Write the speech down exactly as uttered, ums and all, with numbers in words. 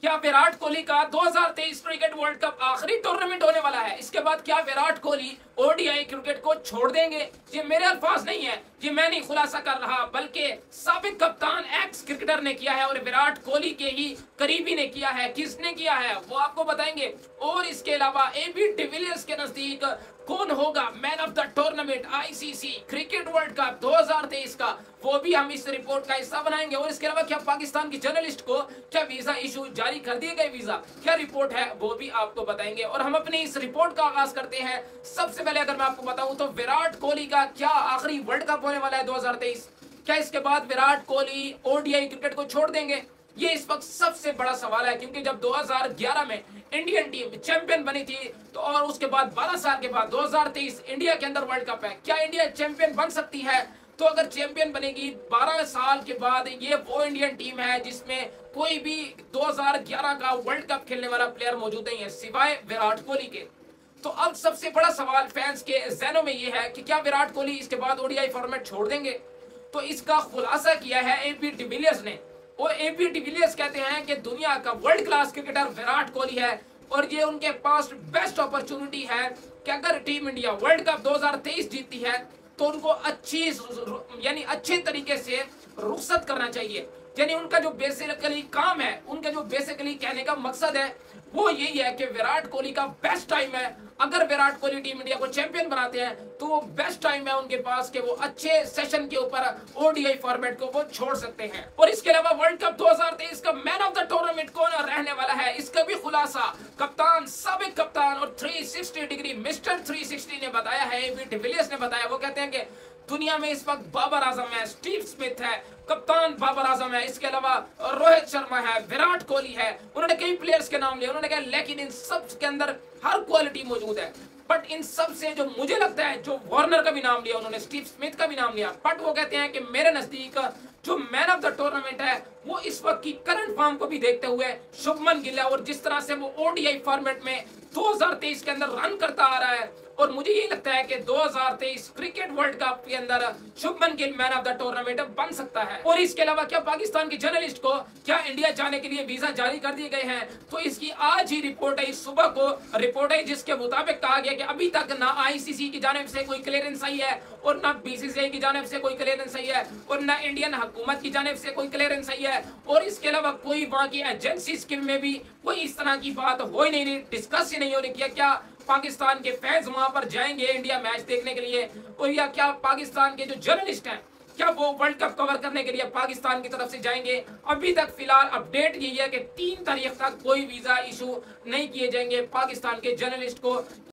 क्या विराट कोहली का दो हज़ार तेईस क्रिकेट वर्ल्ड कप आखिरी टूर्नामेंट होने वाला है? इसके बाद क्या विराट कोहली ओडीआई क्रिकेट को छोड़ देंगे? ये मेरे अल्फाज नहीं है, ये मैं नहीं खुलासा कर रहा, बल्कि साबिक कप्तान एक्स क्रिकेटर ने किया है और विराट कोहली के ही करीबी ने किया है। किसने किया है वो आपको बताएंगे। और इसके अलावा एबी डिविलियर्स के नजदीक कौन होगा man of the tournament ICC cricket world cup दो हज़ार तेईस का, वो भी हम इस रिपोर्ट का हिस्सा बनाएंगे। और इसके अलावा क्या पाकिस्तान की जर्नलिस्ट को क्या वीजा इशू जारी कर दिए गए, वीजा क्या रिपोर्ट है वो भी आपको बताएंगे। और हम अपनी इस रिपोर्ट का आगाज करते हैं। सबसे पहले अगर मैं आपको बताऊं तो विराट कोहली का क्या आखिरी वर्ल्ड कप होने वाला है दो हज़ार तेईस? क्या इसके बाद विराट कोहली ओडीआई क्रिकेट को छोड़ देंगे? ये इस वक्त सबसे बड़ा सवाल है, क्योंकि जब दो हज़ार ग्यारह में इंडियन टीम चैंपियन बनी थी तो और उसके बाद बारह साल के बाद दो हज़ार तेईस इंडिया के अंदर वर्ल्ड कप है, क्या इंडिया चैंपियन बन सकती है? तो अगर चैंपियन बनेगी बारह साल के बाद, ये वो इंडियन टीम है जिसमें कोई भी दो हज़ार ग्यारह का वर्ल्ड कप खेलने वाला प्लेयर मौजूद नहीं है सिवाय विराट कोहली के। तो अब सबसे बड़ा सवाल फैंस के ज़हनों में ये है कि क्या विराट कोहली इसके बाद ओडीआई फॉर्मेट छोड़ देंगे? तो इसका खुलासा किया है एबी डिविलियर्स ने। और एबी डिविलियर्स कहते हैं कि दुनिया का world class cricketer Virat Kohli है और ये उनके पास बेस्ट अपॉर्चुनिटी है कि अगर टीम इंडिया वर्ल्ड कप दो हज़ार तेईस जीतती है तो उनको अच्छी यानी अच्छे तरीके से रुखसत करना चाहिए। यानी उनका जो बेसिकली काम है, उनका जो बेसिकली कहने का मकसद है वो यही है कि विराट कोहली का बेस्ट टाइम है। अगर विराट कोहली टीम इंडिया को चैंपियन बनाते हैं तो वो बेस्ट टाइम है उनके पास कि वो अच्छे सेशन के ऊपर ओडीआई फॉर्मेट को वो छोड़ सकते हैं। और इसके अलावा वर्ल्ड कप दो हज़ार तेईस का मैन ऑफ द टूर्नामेंट कौन रहने वाला है, इसका भी खुलासा कप्तान साबिक कप्तान और तीन सौ साठ डिग्री मिस्टर तीन सौ साठ ने बताया है, एबी डिविलियर्स ने बताया। वो कहते हैं कि दुनिया में इस वक्त बाबर आजम है, स्टीव स्मिथ है, कप्तान बाबर आजम है, इसके अलावा रोहित शर्मा है, विराट कोहली है। उन्होंने कई प्लेयर्स के नाम लिए, उन्होंने कहा लेकिन इन सब के अंदर हर क्वालिटी मौजूद है। बट इन सब से जो मुझे लगता है, जो वार्नर का भी नाम लिया उन्होंने, स्टीव स्मिथ का भी नाम लिया, बट वो कहते हैं कि मेरे नजदीक जो मैन ऑफ द टूर्नामेंट है वो इस वक्त की करंट फॉर्म को भी देखते हुए शुभमन गिल है। और जिस तरह से वो ओडीआई फॉर्मेट में दो हज़ार तेईस के अंदर रन करता आ रहा है, और मुझे यही लगता है कि दो हज़ार तेईस क्रिकेट वर्ल्ड कप के अंदर Shubman Gill man of the tournament बन सकता है। और इसके अलावा क्या पाकिस्तान की जर्नलिस्ट को क्या इंडिया जाने के लिए वीजा जारी कर दिए गए हैं? तो इसकी आज ही रिपोर्ट आई, सुबह को रिपोर्ट आई, जिसके मुताबिक कहा गया कि अभी तक ना आईसीसी की जानिब से कोई क्लियरेंस आई है और ना बीसीसीआई की जानिब से कोई क्लियरेंस आई है और ना इंडियन हुकूमत की जानिब से कोई क्लियरेंस आई है। और इसके अलावा कोई वहाँ की एजेंसीज में भी कोई इस तरह की बात हो ही नहीं, डिस्कस ही नहीं हो रही किया क्या पाकिस्तान के फैंस वहां पर जाएंगे इंडिया मैच देखने के लिए, और या क्या पाकिस्तान के जो जर्नलिस्ट हैं क्या वो वर्ल्ड कप कवर करने के लिए पाकिस्तान की तरफ से जाएंगे? अभी तक फिलहाल अपडेट यही है कि तीन तारीख तक कोई वीजा इशू नहीं किए जाएंगे पाकिस्तान के जर्नलिस्ट को।